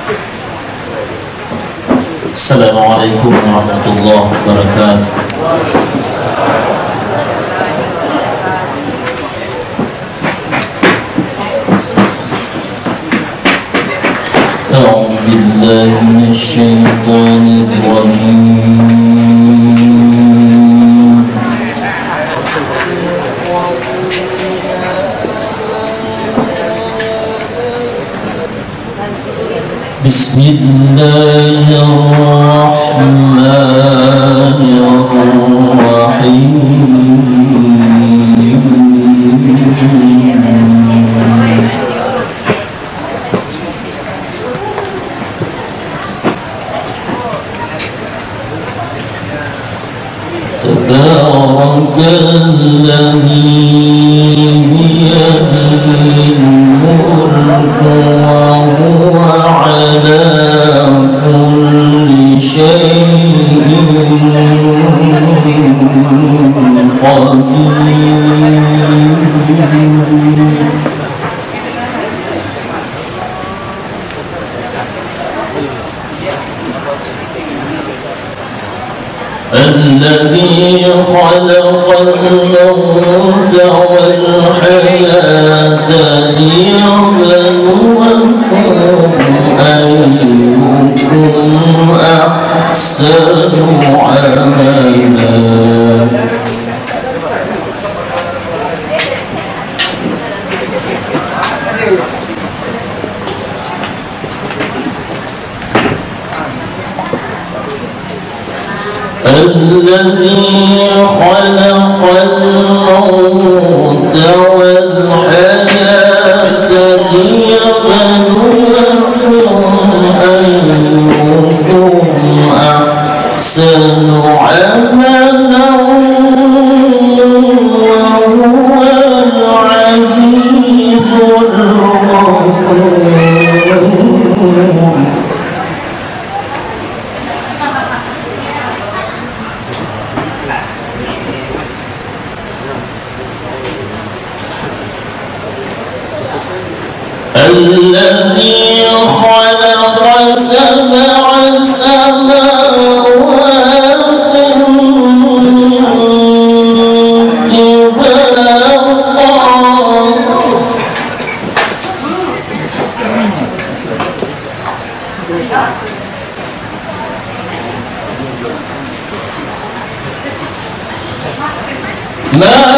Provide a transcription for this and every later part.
Assalamualaikum warahmatullahi wabarakatuh. أعوذ بالله من الشيطان الرجيم. بسم الله الرحمن الرحيم. تبارك الذي بيده الملك وهو على كل شيء قدير. الذي خلق الموت والحياة ليبلوكم أيكم أحسن عملا. الذي خلق الموت والحياة ليبلوكم أيكم أحسن عملا وهو العزيز الغفور. الذي خلق سبع سماوات طباقا ما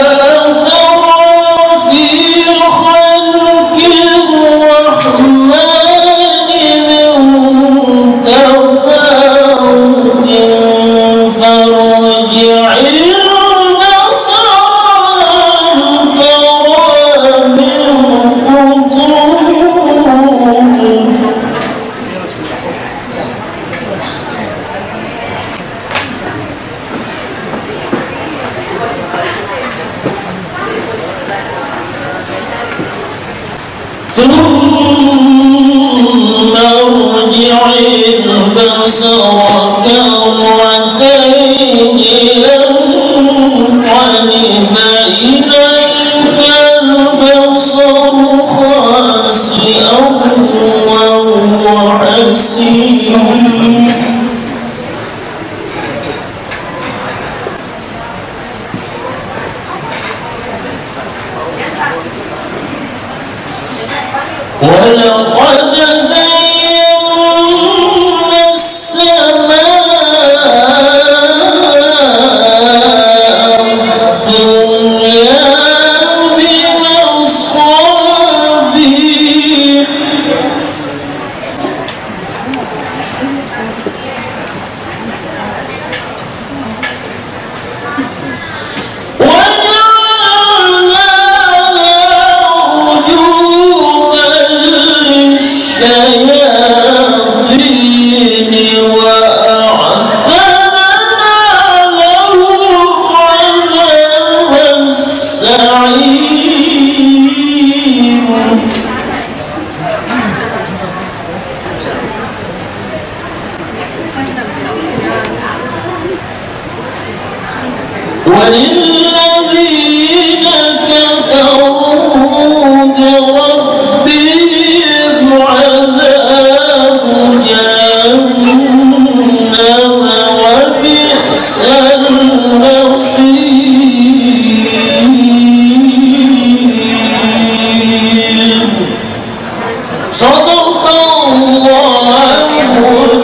ثم ارجع البصر كرتين ينقلب إليك البصر خاسئا وهو حسير. ولقد زينا السماء الدنيا بمصابيح الشياطين وأعتدنا لهم عذاب السعير. وللذين كفروا بربهم عذاب Sadaqallahul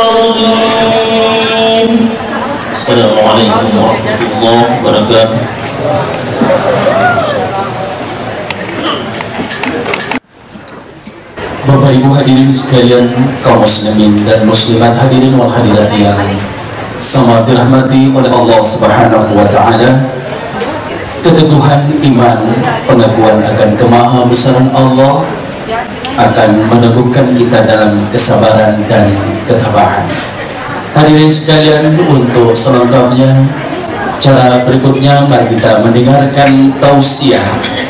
Azim. Assalamualaikum warahmatullahi wabarakatuh. Bapak Ibu hadirin sekalian, kaum muslimin dan muslimat, hadirin wal hadirat yang sama dirahmati oleh Allah Subhanahu wa taala. Keteguhan iman, pengakuan akan kemahabesaran Allah akan meneguhkan kita dalam kesabaran dan ketabahan. Hadirin sekalian, untuk selengkapnya cara berikutnya mari kita mendengarkan tausiah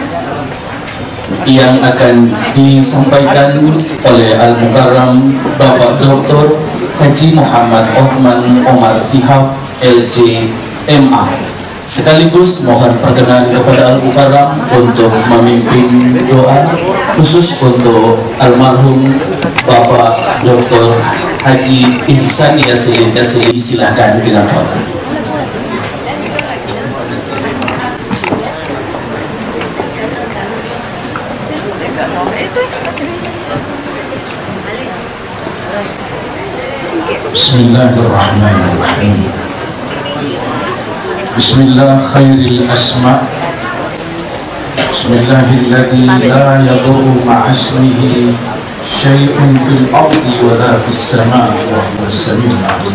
yang akan disampaikan oleh Al-Mukarram Bapak Dr. Haji Muhammad Othman Omar Shihab LC.MA. Sekaligus mohon perkenan kepada Al-Mukarram untuk memimpin doa khusus untuk almarhum Bapak Dr. Haji Ihsan Yasin Dasili. Silakan dengan hormat. Bismillahirrahmanirrahim. Bismillah khairil asma. Bismillahilladzi la yadurru ma'asmihi syai'un fil ardi wa la fis sama' wa huwas samiul 'alim.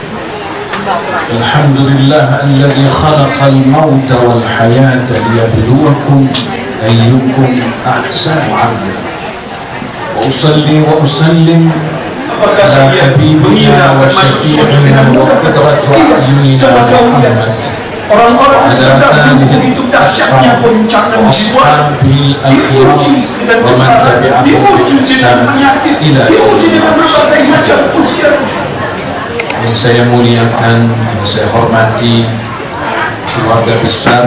Alhamdulillah alladzi khalaqal mauta wal hayata liyabluwakum ayyukum ahsanu 'amala. Wa usalli wa usallim ala habibina wa syafi'ina wa qudratu a'yunina Muhammad orang-orang yang sudah begitu dahsyatnya pembicaraan jiwa, diuji dengan kebenaran, diuji dengan penyakit, diuji dengan berbagai macam ujian. Yang saya muliakan, yang saya hormati, keluarga besar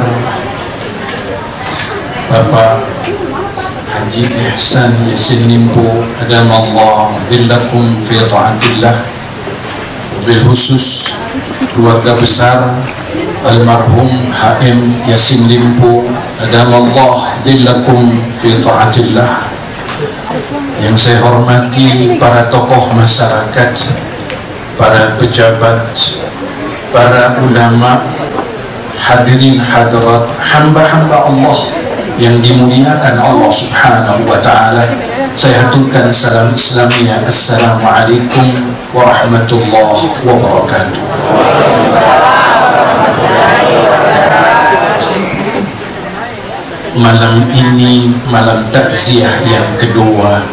Bapak Haji Ihsan Yasin Limpo, adamallah dillakum fi ta'atillah. Bil khusus keluarga besar almarhum HM Yasin Limpo, adamallah dillakum fi ta'atillah. Yang saya hormati para tokoh masyarakat, para pejabat, para ulama, hadirin hadirat, hamba-hamba Allah yang dimuliakan Allah Subhanahu wa ta'ala, saya haturkan salam Islamiyah. Assalamualaikum warahmatullahi wabarakatuh. Malam ini malam takziah yang kedua,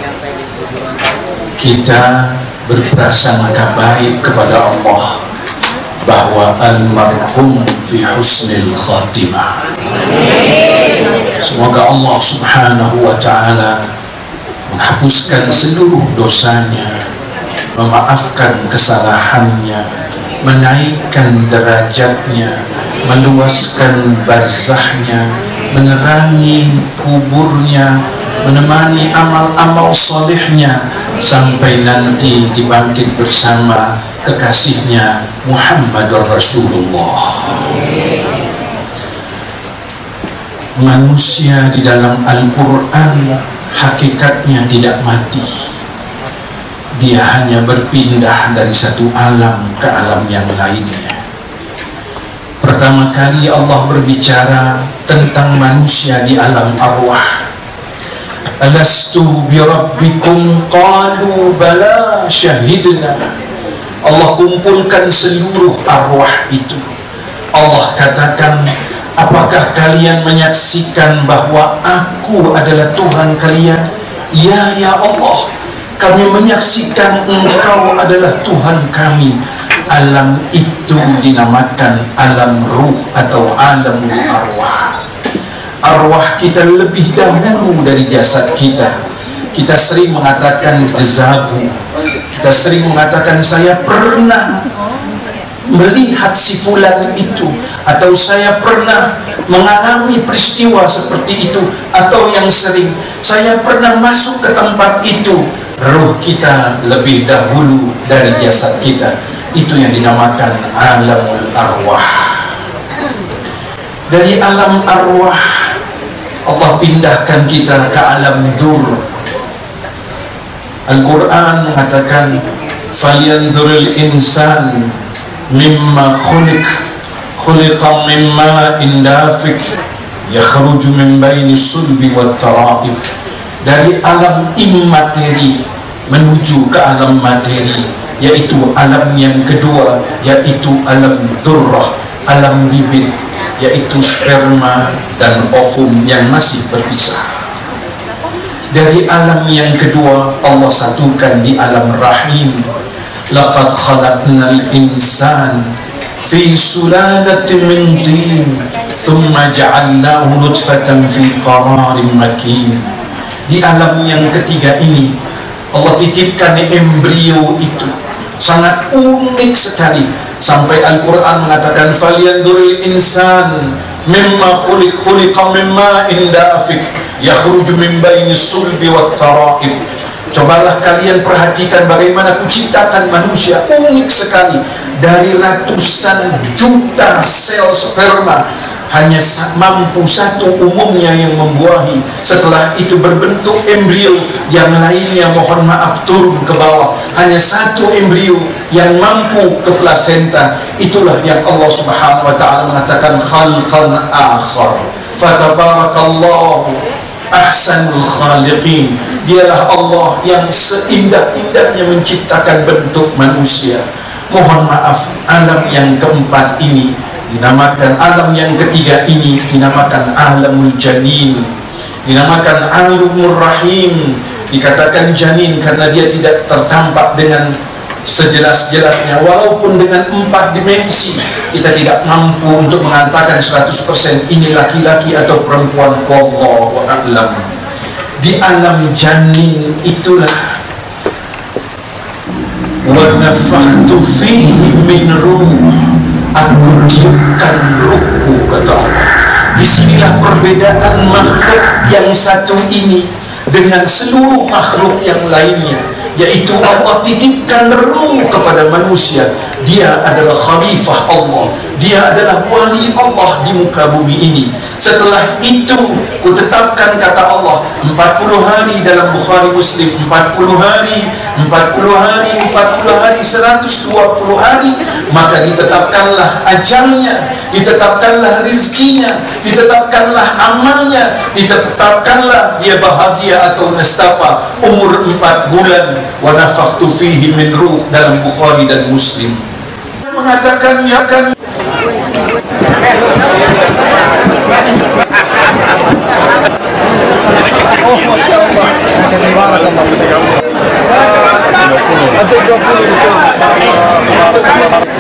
kita berprasangka baik kepada Allah bahwa almarhum fi husnil khatimah. Semoga Allah Subhanahu wa ta'ala menghapuskan seluruh dosanya, memaafkan kesalahannya, menaikkan derajatnya, meluaskan barzahnya, menerangi kuburnya, menemani amal-amal solehnya sampai nanti dibangkit bersama kekasihnya Muhammadur Rasulullah. Manusia di dalam Al-Quran hakikatnya tidak mati. Dia hanya berpindah dari satu alam ke alam yang lainnya. Pertama kali Allah berbicara tentang manusia di alam arwah. Alastu bi rabbikum qalu bala syahidna. Allah kumpulkan seluruh arwah itu. Allah katakan, apakah kalian menyaksikan bahwa aku adalah Tuhan kalian? Ya Allah, kami menyaksikan Engkau adalah Tuhan kami. Alam itu dinamakan alam ruh atau alamul arwah. Arwah kita lebih dahulu dari jasad kita. Kita sering mengatakan dejavu. Kita sering mengatakan saya pernah melihat si fulan itu, atau saya pernah mengalami peristiwa seperti itu, atau yang sering saya pernah masuk ke tempat itu. Ruh kita lebih dahulu dari jasad kita. Itu yang dinamakan alamul arwah. Dari alam arwah Allah pindahkan kita ke alam dzur. Al-Quran mengatakan falyanzuril insan mimma khuliqa mimma indafik yakhruju min baini sulbi wat tara'ib. Dari alam immateri menuju ke alam materi, yaitu alam yang kedua, yaitu alam dzurrah, alam bibit, yaitu sperma dan ovum yang masih berpisah. Dari alam yang kedua Allah satukan di alam rahim. Laqad khalaqnal insan fi sulalatin min tin thumma ja'alnahu nutfatan fi qararin makin. Di alam yang ketiga ini Allah titipkan embrio itu, sangat unik sekali, sampai Al-Quran mengatakan falyanzuril insan mimma khuliqa mimma indafik yakhruju min baini sulbi wat tara'ib. Cobalah kalian perhatikan bagaimana kuciptakan manusia, unik sekali. Dari ratusan juta sel sperma hanya mampu satu umumnya yang membuahi. Setelah itu berbentuk embrio, yang lainnya mohon maaf turun ke bawah. Hanya satu embrio yang mampu ke plasenta. Itulah yang Allah Subhanahu wa ta'ala mengatakan khalqan akhar. Fatabarakallahu ahsanul khaliqin. Dialah Allah yang seindah-indahnya menciptakan bentuk manusia. Mohon maaf, alam yang keempat ini dinamakan, alam yang ketiga ini dinamakan alamul janin, dinamakan alamul rahim. Dikatakan janin karena dia tidak tertampak dengan sejelas-jelasnya, walaupun dengan 4 dimensi kita tidak mampu untuk mengatakan 100% ini laki-laki atau perempuan. Wallahu a'lam. Di alam janin itulah wa nafakhtu fihi min ruh, aku tiupkan ruhku, kata Allah. Disinilah perbedaan makhluk yang satu ini dengan seluruh makhluk yang lainnya, yaitu Allah titipkan ruh kepada manusia. Dia adalah khalifah Allah, dia adalah wali Allah di muka bumi ini. Setelah itu kutetapkan, kata Allah, 40 hari dalam Bukhari Muslim, 40 hari 120 hari, maka ditetapkanlah ajalnya, ditetapkanlah rizkinya, ditetapkanlah amalnya, ditetapkanlah dia bahagia atau nestapa umur 4 bulan. Wa nafakhtu fihi min ruh dalam Bukhari dan Muslim. Mengatakan ya kan Masya Allah.